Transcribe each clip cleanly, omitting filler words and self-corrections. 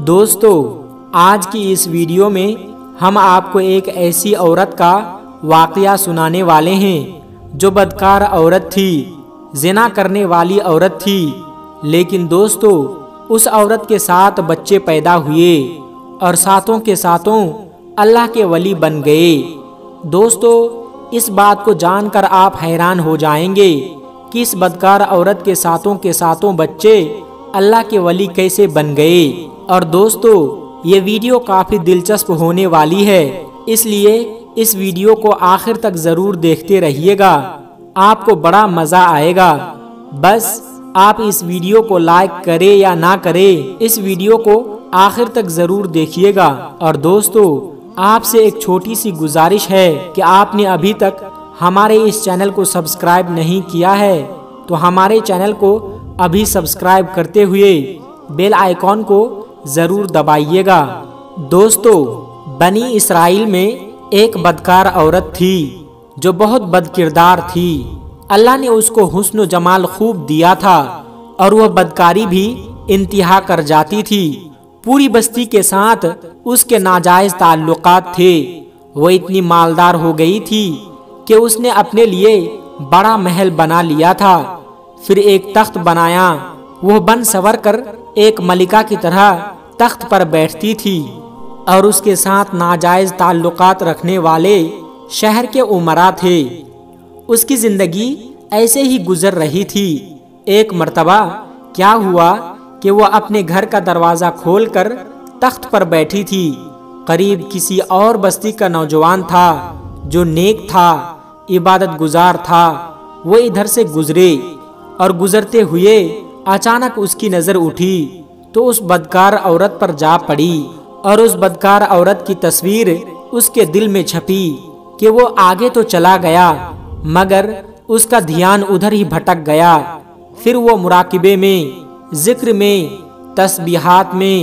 دوستو، آج کی اس ویڈیو میں ہم آپ کو ایک ایسی عورت کا واقعہ سنانے والے ہیں جو بدکار عورت تھی، زنا کرنے والی عورت تھی، لیکن دوستو اس عورت کے 7 بچے پیدا ہوئے اور ساتوں کے ساتوں اللہ کے ولی بن گئے۔ دوستو، اس بات کو جان کر آپ حیران ہو جائیں گے کہ اس بدکار عورت کے ساتوں بچے اللہ کے ولی کیسے بن گئے۔ اور دوستو، یہ ویڈیو کافی دلچسپ ہونے والی ہے، اس لیے اس ویڈیو کو آخر تک ضرور دیکھتے رہیے گا، آپ کو بڑا مزہ آئے گا۔ بس آپ اس ویڈیو کو لائک کریں یا نہ کریں، اس ویڈیو کو آخر تک ضرور دیکھیے گا۔ اور دوستو، آپ سے ایک چھوٹی سی گزارش ہے کہ آپ نے ابھی تک ہمارے اس چینل کو سبسکرائب نہیں کیا ہے تو ہمارے چینل کو ابھی سبسکرائب کرتے ہوئے بیل آئیکن کو ضرور دبائیے گا۔ دوستو، بنی اسرائیل میں ایک بدکار عورت تھی جو بہت بد کردار تھی۔ اللہ نے اس کو حسن و جمال خوب دیا تھا اور وہ بدکاری بھی انتہا کر جاتی تھی۔ پوری بستی کے ساتھ اس کے ناجائز تعلقات تھے۔ وہ اتنی مالدار ہو گئی تھی کہ اس نے اپنے لیے بڑا محل بنا لیا تھا، پھر ایک تخت بنایا۔ وہ بن سنور کر ایک ملکہ کی طرح تخت پر بیٹھتی تھی اور اس کے ساتھ ناجائز تعلقات رکھنے والے شہر کے امراء تھے۔ اس کی زندگی ایسے ہی گزر رہی تھی۔ ایک مرتبہ کیا ہوا کہ وہ اپنے گھر کا دروازہ کھول کر تخت پر بیٹھی تھی۔ قریب کسی اور بستی کا نوجوان تھا جو نیک تھا، عبادت گزار تھا۔ وہ ادھر سے گزرے اور گزرتے ہوئے اچانک اس کی نظر اٹھی تو اس بدکار عورت پر جا پڑی اور اس بدکار عورت کی تصویر اس کے دل میں چھپی کہ وہ آگے تو چلا گیا مگر اس کا دھیان ادھر ہی بھٹک گیا۔ پھر وہ مراقبے میں، ذکر میں، تسبیحات میں،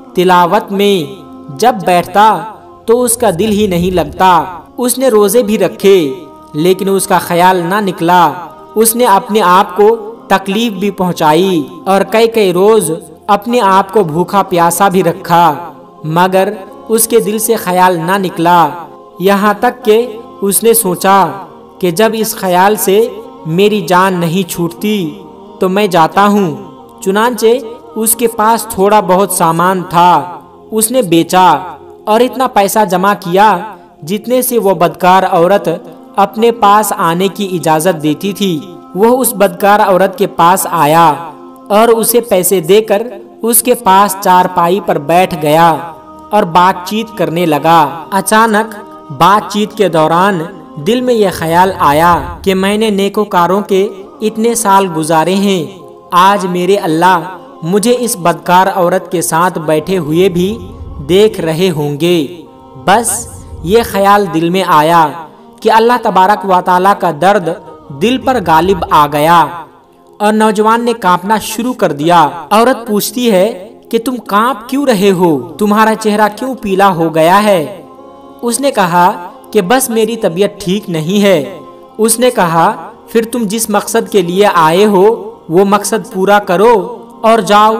تلاوت میں جب بیٹھتا تو اس کا دل ہی نہیں لگتا۔ اس نے روزے بھی رکھے لیکن اس کا خیال نہ نکلا۔ اس نے اپنے آپ کو تکلیف بھی پہنچائی اور کئی روز اپنے آپ کو بھوکا پیاسا بھی رکھا مگر اس کے دل سے خیال نہ نکلا۔ یہاں تک کہ اس نے سوچا کہ جب اس خیال سے میری جان نہیں چھوٹتی تو میں جاتا ہوں۔ چنانچہ اس کے پاس تھوڑا بہت سامان تھا، اس نے بیچا اور اتنا پیسہ جمع کیا جتنے سے وہ بدکار عورت اپنے پاس آنے کی اجازت دیتی تھی۔ وہ اس بدکار عورت کے پاس آیا اور اسے پیسے دے کر اس کے پاس چارپائی پر بیٹھ گیا اور بات چیت کرنے لگا۔ اچانک بات چیت کے دوران دل میں یہ خیال آیا کہ میں نے نیکوکاروں کے اتنے سال گزارے ہیں، آج میرے اللہ مجھے اس بدکار عورت کے ساتھ بیٹھے ہوئے بھی دیکھ رہے ہوں گے۔ بس یہ خیال دل میں آیا کہ اللہ تبارک و تعالیٰ کا درد دل پر غالب آ گیا اور نوجوان نے کانپنا شروع کر دیا۔ عورت پوچھتی ہے کہ تم کانپ کیوں رہے ہو؟ تمہارا چہرہ کیوں پیلا ہو گیا ہے؟ اس نے کہا کہ بس میری طبیعت ٹھیک نہیں ہے۔ اس نے کہا پھر تم جس مقصد کے لیے آئے ہو وہ مقصد پورا کرو اور جاؤ۔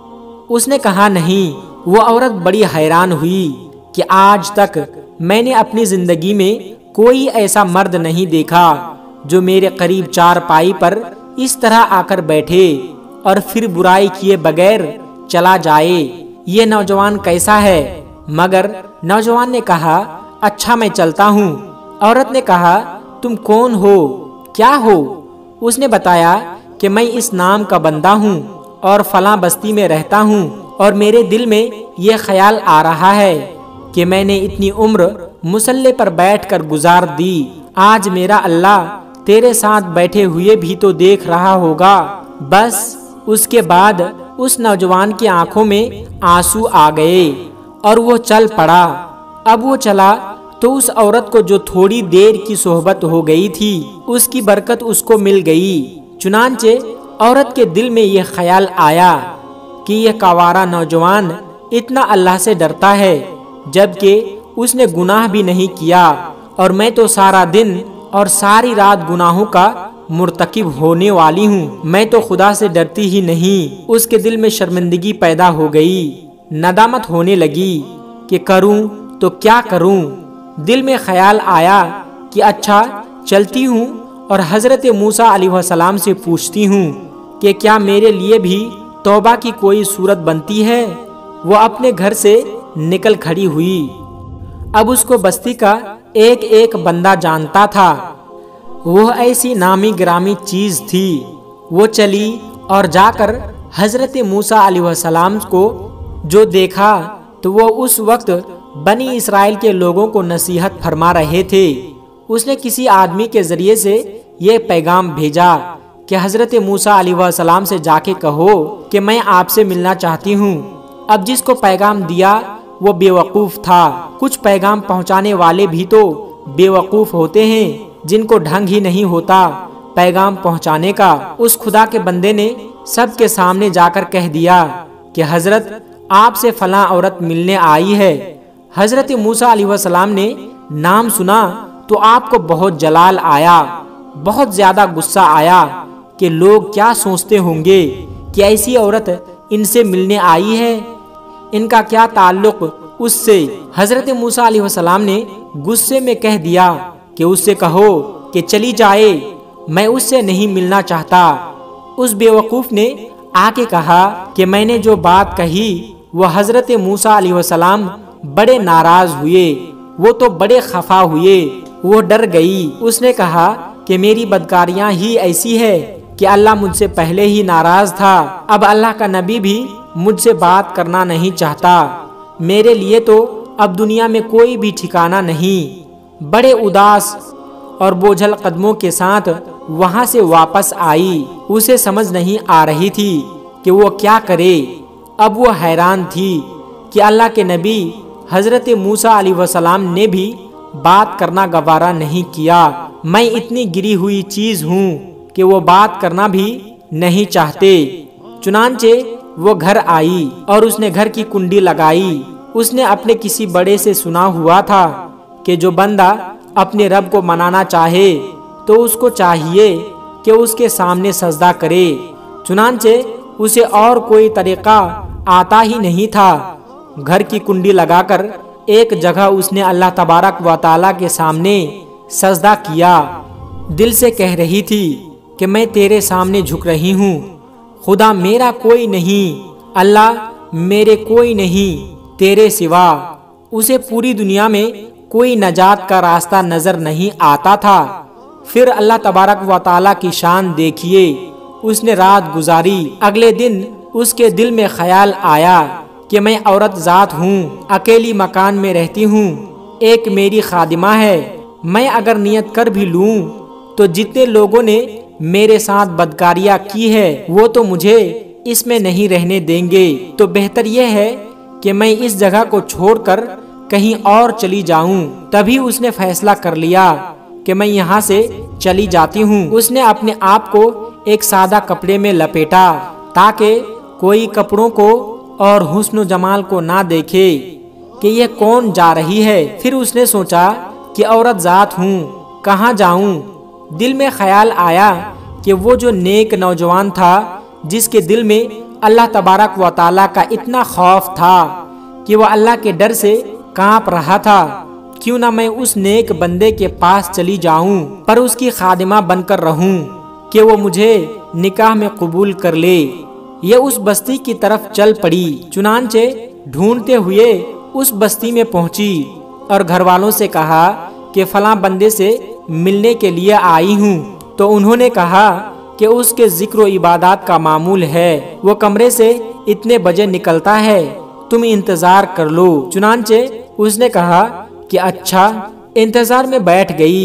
اس نے کہا نہیں۔ وہ عورت بڑی حیران ہوئی کہ آج تک میں نے اپنی زندگی میں کوئی ایسا مرد نہیں دیکھا جو میرے قریب چارپائی پر اس طرح آ کر بیٹھے اور پھر برائی کیے بغیر چلا جائے۔ یہ نوجوان کیسا ہے؟ مگر نوجوان نے کہا اچھا میں چلتا ہوں۔ عورت نے کہا تم کون ہو؟ کیا ہو؟ اس نے بتایا کہ میں اس نام کا بندہ ہوں اور فلاں بستی میں رہتا ہوں اور میرے دل میں یہ خیال آ رہا ہے کہ میں نے اتنی عمر مصلی پر بیٹھ کر گزار دی، آج میرا اللہ تیرے ساتھ بیٹھے ہوئے بھی تو دیکھ رہا ہوگا۔ بس اس کے بعد اس نوجوان کی آنکھوں میں آنسو آ گئے اور وہ چل پڑا۔ اب وہ چلا تو اس عورت کو جو تھوڑی دیر کی صحبت ہو گئی تھی اس کی برکت اس کو مل گئی۔ چنانچہ عورت کے دل میں یہ خیال آیا کہ یہ کاوارا نوجوان اتنا اللہ سے ڈرتا ہے جبکہ اس نے گناہ بھی نہیں کیا اور میں تو سارا دن اور ساری رات گناہوں کا مرتکب ہونے والی ہوں، میں تو خدا سے ڈرتی ہی نہیں۔ اس کے دل میں شرمندگی پیدا ہو گئی۔ ندامت ہونے لگی کہ کروں تو کیا کروں۔ دل میں خیال آیا کہ اچھا چلتی ہوں اور حضرت موسیٰ علیہ السلام سے پوچھتی ہوں کہ کیا میرے لیے بھی توبہ کی کوئی صورت بنتی ہے۔ وہ اپنے گھر سے نکل کھڑی ہوئی۔ اب اس کو بستی کا ایک ایک بندہ جانتا تھا۔ وہ ایسی نامی گرامی چیز تھی۔ وہ چلی اور جا کر حضرت موسیٰ علیہ السلام کو جو دیکھا تو وہ اس وقت بنی اسرائیل کے لوگوں کو نصیحت فرما رہے تھے۔ اس نے کسی آدمی کے ذریعے سے یہ پیغام بھیجا کہ حضرت موسیٰ علیہ السلام سے جا کے کہو کہ میں آپ سے ملنا چاہتی ہوں۔ اب جس کو پیغام دیا وہ بے وقوف تھا۔ کچھ پیغام پہنچانے والے بھی تو بے وقوف ہوتے ہیں جن کو ڈھنگ ہی نہیں ہوتا پیغام پہنچانے کا۔ اس خدا کے بندے نے سب کے سامنے جا کر کہہ دیا کہ حضرت آپ سے فلاں عورت ملنے آئی ہے۔ حضرت موسیٰ علیہ السلام نے نام سنا تو آپ کو بہت جلال آیا، بہت زیادہ غصہ آیا کہ لوگ کیا سوچتے ہوں گے کہ ایسی عورت ان سے ملنے آئی ہے، ان کا کیا تعلق اس سے۔ حضرت موسیٰ علیہ السلام نے غصے میں کہہ دیا کہ اس سے کہو کہ چلی جائے، میں اس سے نہیں ملنا چاہتا۔ اس بے وقوف نے آ کے کہا کہ میں نے جو بات کہی وہ حضرت موسیٰ علیہ السلام بڑے ناراض ہوئے، وہ تو بڑے خفا ہوئے، وہ ڈر گئی۔ اس نے کہا کہ میری بدکاریاں ہی ایسی ہے کہ اللہ مجھ سے پہلے ہی ناراض تھا، اب اللہ کا نبی بھی مجھ سے بات کرنا نہیں چاہتا، میرے لیے تو اب دنیا میں کوئی بھی ٹھکانہ نہیں۔ بڑے اداس اور بوجھل قدموں کے ساتھ وہاں سے واپس آئی۔ اسے سمجھ نہیں آ رہی تھی کہ وہ کیا کرے۔ اب وہ حیران تھی کہ اللہ کے نبی حضرت موسیٰ علیہ السلام نے بھی بات کرنا گوارا نہیں کیا۔ میں اتنی گری ہوئی چیز ہوں کہ وہ بات کرنا بھی نہیں چاہتے۔ چنانچہ وہ گھر آئی اور اس نے گھر کی کنڈی لگائی۔ اس نے اپنے کسی بڑے سے سنا ہوا تھا کہ جو بندہ اپنے رب کو منانا چاہے تو اس کو چاہیے کہ اس کے سامنے سجدہ کرے۔ چنانچہ اسے اور کوئی طریقہ آتا ہی نہیں تھا۔ گھر کی کنڈی لگا کر ایک جگہ اس نے اللہ تبارک و تعالیٰ کے سامنے سجدہ کیا۔ دل سے کہہ رہی تھی کہ میں تیرے سامنے جھک رہی ہوں، خدا میرا کوئی نہیں، اللہ میرے کوئی نہیں تیرے سوا۔ اسے پوری دنیا میں کوئی نجات کا راستہ نظر نہیں آتا تھا۔ پھر اللہ تبارک و تعالیٰ کی شان دیکھیے، اس نے رات گزاری۔ اگلے دن اس کے دل میں خیال آیا کہ میں عورت ذات ہوں، اکیلی مکان میں رہتی ہوں، ایک میری خادمہ ہے، میں اگر نیت کر بھی لوں تو جتنے لوگوں نے میرے ساتھ بدکاریاں کی ہے وہ تو مجھے اس میں نہیں رہنے دیں گے، تو بہتر یہ ہے کہ میں اس جگہ کو چھوڑ کر کہیں اور چلی جاؤں۔ تبھی اس نے فیصلہ کر لیا کہ میں یہاں سے چلی جاتی ہوں۔ اس نے اپنے آپ کو ایک سادہ کپڑے میں لپیٹا تاکہ کوئی کپڑوں کو اور حسن و جمال کو نہ دیکھے کہ یہ کون جا رہی ہے۔ پھر اس نے سوچا کہ عورت ذات ہوں، کہاں جاؤں؟ دل میں خیال آیا کہ وہ جو نیک نوجوان تھا جس کے دل میں اللہ تبارک و تعالیٰ کا اتنا خوف تھا کہ وہ اللہ کے ڈر سے کانپ رہا تھا، کیوں نہ میں اس نیک بندے کے پاس چلی جاؤں پر اس کی خادمہ بن کر رہوں کہ وہ مجھے نکاح میں قبول کر لے۔ یہ اس بستی کی طرف چل پڑی۔ چنانچہ ڈھونڈتے ہوئے اس بستی میں پہنچی اور گھر والوں سے کہا کہ فلاں بندے سے ملنے کے لیے آئی ہوں، تو انہوں نے کہا کہ اس کے ذکر و عبادات کا معمول ہے، وہ کمرے سے اتنے بجے نکلتا ہے، تم انتظار کر لو۔ چنانچہ اس نے کہا کہ اچھا، انتظار میں بیٹھ گئی۔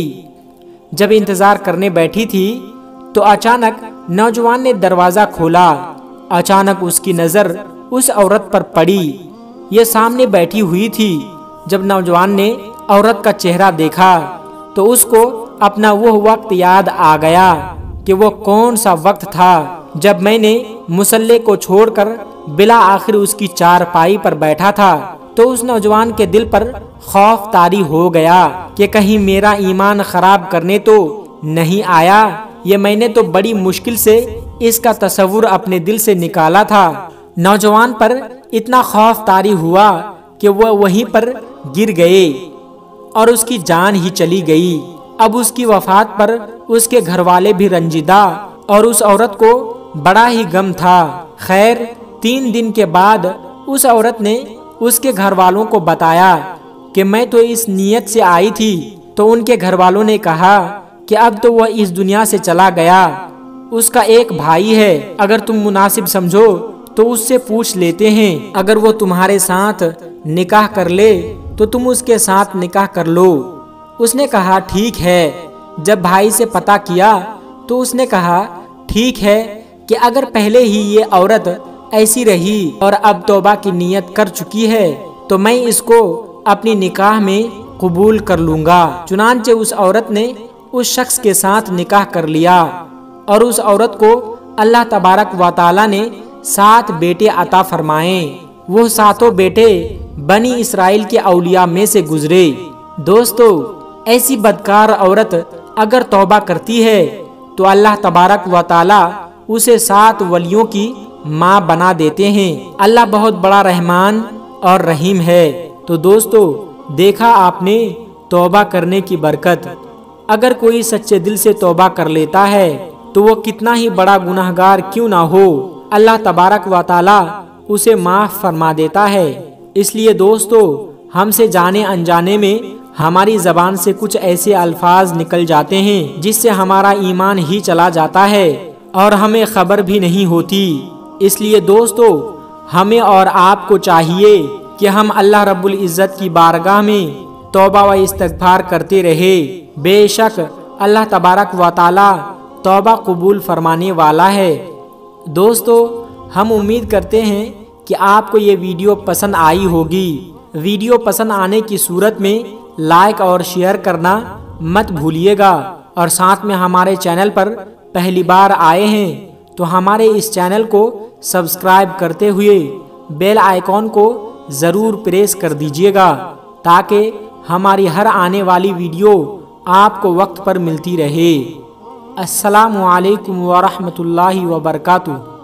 جب انتظار کرنے بیٹھی تھی تو اچانک نوجوان نے دروازہ کھولا۔ اچانک اس کی نظر اس عورت پر پڑی، یہ سامنے بیٹھی ہوئی تھی۔ جب نوجوان نے عورت کا چہرہ دیکھا تو اس کو اپنا وہ وقت یاد آ گیا کہ وہ کون سا وقت تھا جب میں نے مصلی کو چھوڑ کر بلا آخر اس کی چارپائی پر بیٹھا تھا۔ تو اس نوجوان کے دل پر خوف طاری ہو گیا کہ کہیں میرا ایمان خراب کرنے تو نہیں آیا، یہ میں نے تو بڑی مشکل سے اس کا تصور اپنے دل سے نکالا تھا۔ नौजवान पर इतना खौफ तारी हुआ कि वह वहीं पर गिर गए और उसकी जान ही चली गई। अब उसकी वफात पर उसके घर वाले भी रंजीदा और उस औरत को बड़ा ही गम था। खैर 3 दिन के बाद उस औरत ने उसके घर वालों को बताया कि मैं तो इस नीयत से आई थी। तो उनके घर वालों ने कहा कि अब तो वह इस दुनिया से चला गया, उसका एक भाई है, अगर तुम मुनासिब समझो तो उससे पूछ लेते हैं, अगर वो तुम्हारे साथ निकाह कर ले तो तुम उसके साथ निकाह कर लो। उसने कहा ठीक है। जब भाई से पता किया तो उसने कहा ठीक है कि अगर पहले ही ये औरत ऐसी रही और अब तौबा की नीयत कर चुकी है तो मैं इसको अपनी निकाह में कबूल कर लूंगा। चुनांचे उस औरत ने उस शख्स के साथ निकाह कर लिया और उस औरत को अल्लाह तबारक व तआला ने 7 बेटे अता फरमाए। वो 7 बेटे बनी इसराइल के औलिया में से गुजरे। दोस्तों, ऐसी बदकार औरत अगर तौबा करती है तो अल्लाह तबारक व तआला उसे 7 वलियों की माँ बना देते हैं। अल्लाह बहुत बड़ा रहमान और रहीम है। तो दोस्तों, देखा आपने तौबा करने की बरकत। अगर कोई सच्चे दिल से तौबा कर लेता है तो वो कितना ही बड़ा गुनाहगार क्यों ना हो, अल्लाह तबारक व तआला उसे माफ फरमा देता है। इसलिए दोस्तों, हमसे जाने अनजाने में हमारी जबान से कुछ ऐसे अल्फाज निकल जाते हैं जिससे हमारा ईमान ही चला जाता है और हमें खबर भी नहीं होती। इसलिए दोस्तों, हमें और आपको चाहिए कि हम अल्लाह रब्बुल इज़्ज़त की बारगाह में तौबा व इस्तगफार करते रहे। बेशक अल्लाह तबारक व तआला तौबा कबूल फरमाने वाला है। दोस्तों, हम उम्मीद करते हैं कि आपको ये वीडियो पसंद आई होगी। वीडियो पसंद आने की सूरत में लाइक और शेयर करना मत भूलिएगा और साथ में हमारे चैनल पर पहली बार आए हैं तो हमारे इस चैनल को सब्सक्राइब करते हुए बेल आइकॉन को ज़रूर प्रेस कर दीजिएगा ताकि हमारी हर आने वाली वीडियो आपको वक्त पर मिलती रहे। अस्सलामु अलैकुम व रहमतुल्लाहि व बरकातुहू।